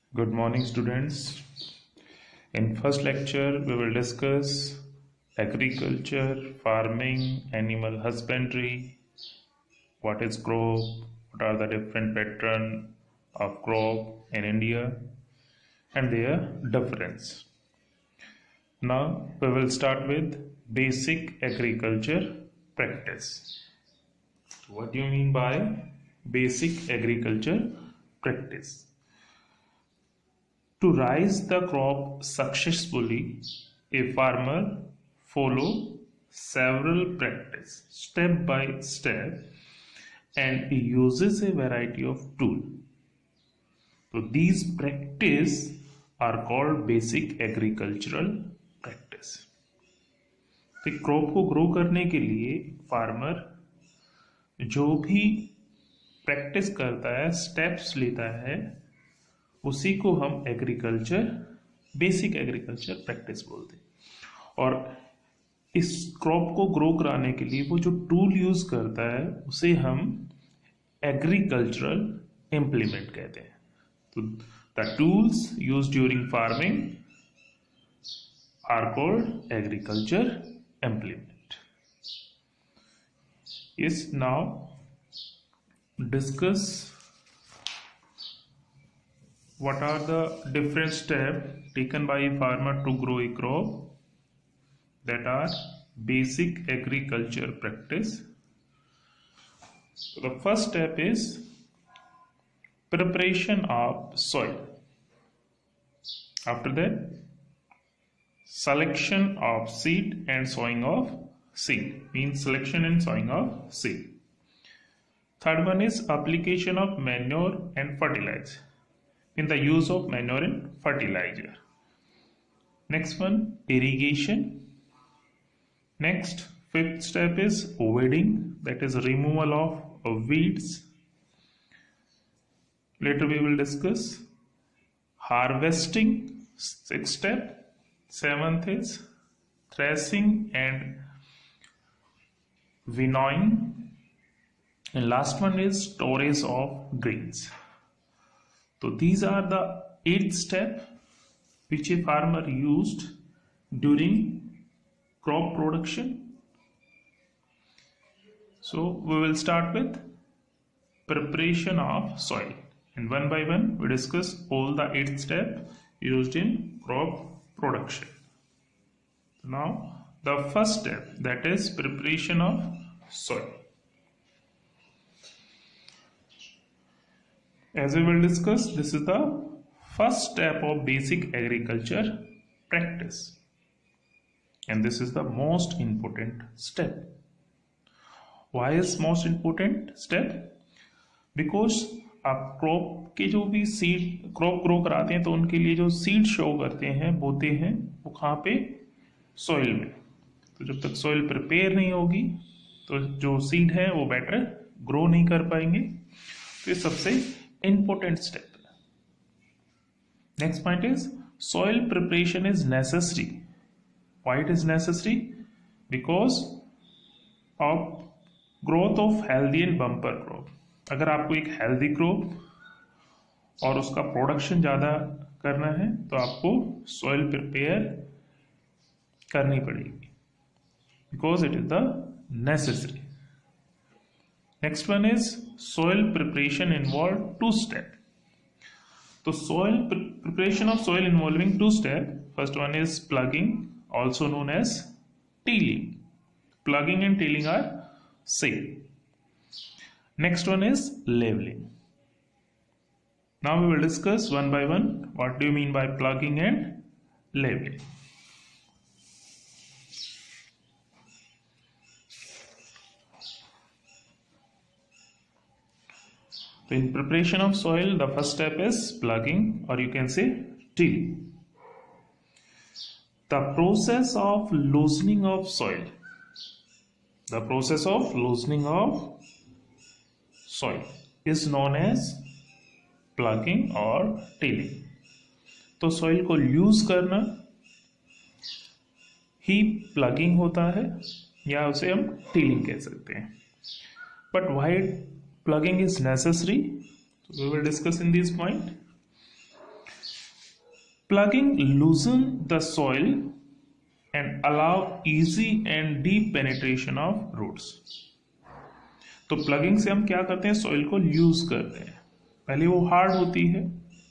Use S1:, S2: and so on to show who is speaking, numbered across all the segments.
S1: Good morning, students. In first lecture, we will discuss agriculture, farming, animal husbandry, what is crop, what are the different pattern of crop in India, and their difference. Now, we will start with basic agriculture practice. What do you mean by basic agriculture practice? To raise the crop successfully, a farmer follow several practice step by step, and he uses a variety of tool. So these practice are called basic agricultural practice. तो crop को grow करने के लिए farmer जो भी practice करता है, steps लेता है, उसी को हम एग्रीकल्चर बेसिक एग्रीकल्चर प्रैक्टिस बोलते हैं। और इस क्रॉप को ग्रो कराने के लिए वो जो टूल यूज करता है उसे हम एग्रीकल्चरल इम्प्लीमेंट कहते हैं। तो the tools used during farming are called agriculture implement. Is now discuss what are the different steps taken by a farmer to grow a crop that are basic agriculture practice. So the first step is preparation of soil. After that, selection of seed and sowing of seed, means selection and sowing of seed. Third one is application of manure and fertilizer, in the use of manure and fertilizer. Next one, irrigation. Next, fifth step is weeding, that is removal of weeds. Later we will discuss harvesting, sixth step. Seventh is threshing and winnowing, and last one is storage of grains. So these are the 8 steps which a farmer used during crop production. So we will start with preparation of soil, and one by one we discuss all the 8 steps used in crop production. Now the first step, that is preparation of soil. As we will discuss, this is the first step of basic agriculture practice, and this is the most important step. Why is most important step? Because आप crop के जो भी seed crop grow कराते हैं तो उनके लिए जो सीड शो करते हैं, बोते हैं, वो कहाँ पे? सॉइल में। तो जब तक सॉइल प्रिपेयर नहीं होगी तो जो सीड है वो बेटर ग्रो नहीं कर पाएंगे। तो ये सबसे important step. Next point is soil preparation is necessary. Why it is necessary? Because of growth of healthy and bumper crop. अगर आपको एक healthy crop और उसका प्रोडक्शन ज़्यादा करना है तो आपको soil prepare करनी पड़ेगी, because it is the necessary. Next one is soil preparation involve 2 steps. So soil preparation of soil involving 2 steps. First one is plugging, also known as tilling. Plugging and tilling are same. Next one is leveling. Now we will discuss one by one what do you mean by plugging and leveling. So in preparation of soil, the first step is plugging, or you can say tilling. The process of loosening of soil. The process of loosening of soil is known as plugging or tilling. तो soil को loose करना ही plugging होता है, या उसे हम tilling कह सकते हैं. But why plugging is necessary? So we will discuss in this point. Plugging loosen the soil and allow easy and deep penetration of roots. तो प्लगिंग से हम क्या करते हैं, सॉइल को लूज करते हैं। पहले वो हार्ड होती है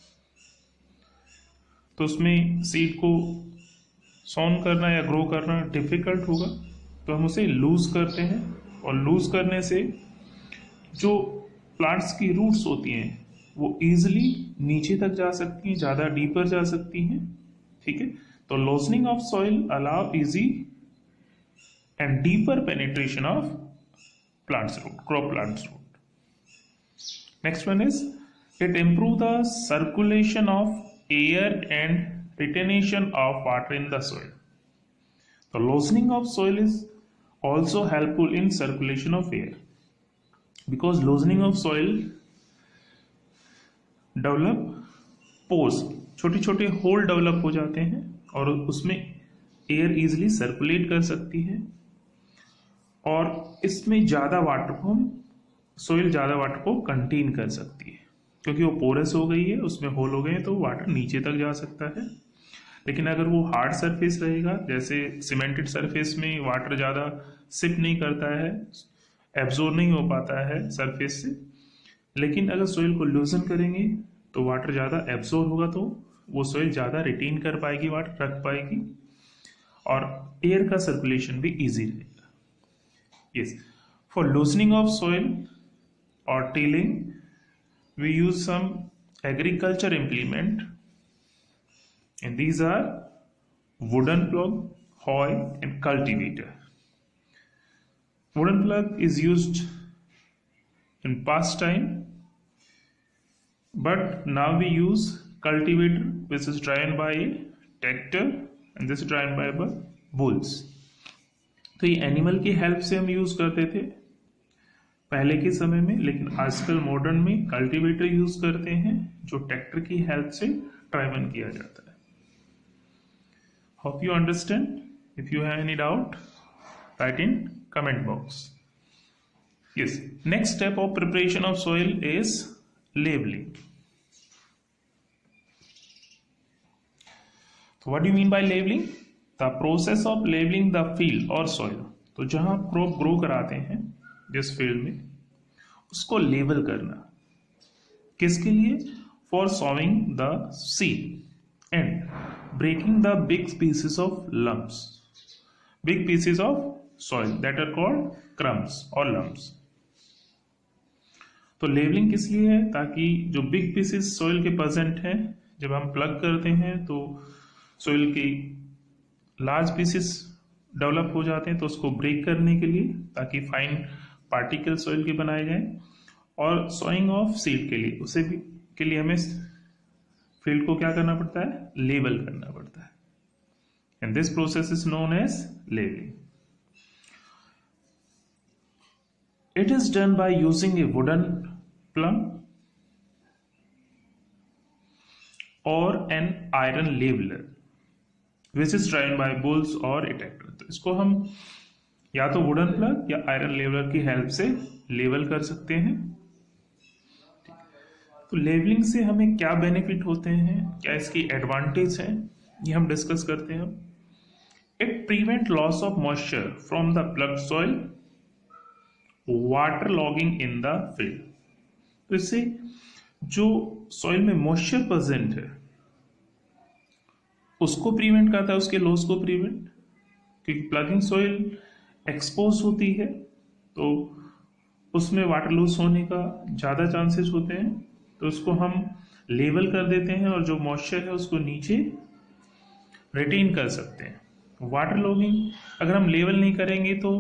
S1: तो उसमें सीड को सॉन करना या ग्रो करना डिफिकल्ट होगा, तो हम उसे लूज करते हैं। और लूज करने से जो प्लांट्स की रूट्स होती हैं वो इजिली नीचे तक जा सकती हैं, ज़्यादा डीपर जा सकती हैं। ठीक है, तो loosening of soil allow easy and deeper penetration of plants root, crop plants root. Next one is it improve the circulation of air and retention of water in the soil. The loosening of soil is also helpful in circulation of air because loosening of soil develop pores, छोटे छोटे whole develop हो जाते हैं और उसमें air easily circulate कर सकती है और इसमें ज़्यादा वाटर को हम सोइल ज़्यादा वाटर को कंटेन कर सकती है क्योंकि वो पोरस हो गई है, उसमें होल हो गए हैं तो वाटर नीचे तक जा सकता है। लेकिन अगर वो हार्ड सरफेस रहेगा, जैसे सीमेंटेड सरफेस में वाटर ज़्यादा सिप नहीं करता है, एब्जॉर्ब नहीं हो पाता है सरफेस से। लेकिन अगर सोइल को लूजन करेंगे तो वाटर ज़्यादा एब्जॉर्ब होगा, तो वो सोइल ज़्यादा रिटेन कर पाएगी, वाटर रख पाएगी और एयर का सर्कुलेशन भी ईजी रहेगा। Yes, for loosening of soil or tilling, we use some agriculture implement, and these are wooden plug, hoe, and cultivator. Wooden plug is used in past time, but now we use cultivator, which is driven by a tractor, and this is driven by bulls. तो ये animal की help से हम use करते थे पहले के समय में, लेकिन आजकल मॉडर्न में कल्टीवेटर यूज करते हैं जो ट्रैक्टर की हेल्प से ड्राइवन किया जाता है। Hope you understand. If you have any doubt write in comment box. Yes, next step of preparation of soil is levelling. तो what do you mean by levelling? The process of levelling the field और soil. तो जहां crop grow कराते हैं जिस field में, उसको level करना। किसके लिए? For sowing the seed and breaking the big pieces of lumps, big pieces of soil that are called crumbs और लम्प्स। तो लेवलिंग किस लिए है? ताकि जो बिग पीसेस सॉइल के प्रेजेंट हैं, जब हम प्लग करते हैं तो सॉइल की लार्ज पीसेस डेवलप हो जाते हैं, तो उसको ब्रेक करने के लिए, ताकि फाइन पार्टिकल सॉइल के बनाए जाएं। और सोइंग ऑफ सीड के लिए, उसे भी के लिए हमें फील्ड को क्या करना पड़ता है? लेवल करना पड़ता है। And this process is known as levelling. It is done by using a wooden plug और an iron leveller which is driven by bulls और ए ट्रैक्टर। तो इसको हम या तो वुडन प्लग या आयरन लेवलर की हेल्प से लेवल कर सकते हैं। तो लेवलिंग से हमें क्या बेनिफिट होते हैं, क्या इसकी एडवांटेज है, ये हम डिस्कस करते हैं। It prevent loss of moisture from the plugged soil, water logging in the field. तो इससे जो सॉइल में मॉइस्चर प्रेजेंट है उसको प्रिवेंट करता है, उसके लॉस को प्रिवेंट, क्योंकि प्लगिंग सॉइल एक्सपोज होती है तो उसमें वाटर लॉस होने का ज़्यादा चांसेस होते हैं। तो उसको हम लेवल कर देते हैं और जो मॉइस्चर है उसको नीचे रिटेन कर सकते हैं। वाटर लॉगिंग अगर हम लेवल नहीं करेंगे तो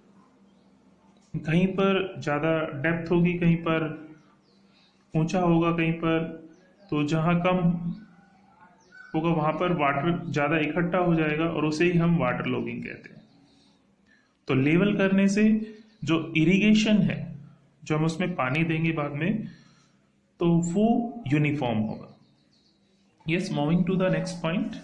S1: कहीं पर ज़्यादा डेप्थ होगी, कहीं पर ऊंचा होगा, कहीं पर तो जहाँ कम होगा वहां पर वाटर ज़्यादा इकट्ठा हो जाएगा और उसे ही हम वाटर लॉगिंग कहते हैं। तो लेवल करने से जो इरिगेशन है, जो हम उसमें पानी देंगे बाद में, तो वो यूनिफॉर्म होगा। Yes, moving to the next point.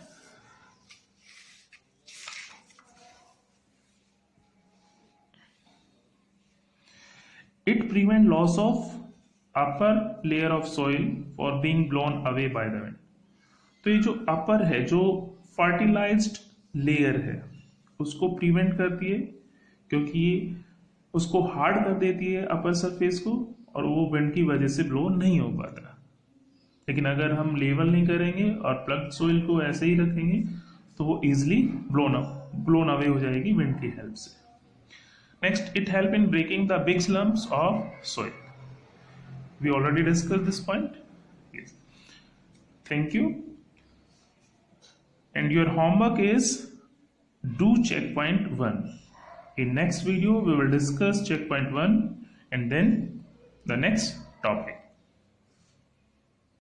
S1: It prevent loss of upper layer of soil for being blown away by the wind. तो ये जो अपर है, जो फर्टिलाइज्ड लेयर है, उसको प्रिवेंट करती है, क्योंकि ये उसको हार्ड कर देती है अपर सरफेस को, और वो विंड की वजह से ब्लो नहीं हो पाता। लेकिन अगर हम लेवल नहीं करेंगे और प्लग्ड सोइल को ऐसे ही रखेंगे तो वो इजिली ब्लोन अवे हो जाएगी विंड की हेल्प से। Next, it help in breaking the big slumps of soil. We already discuss this point. Yes. Thank you. And your homework is do checkpoint 1. In next video we will discuss checkpoint 1 and then the next topic.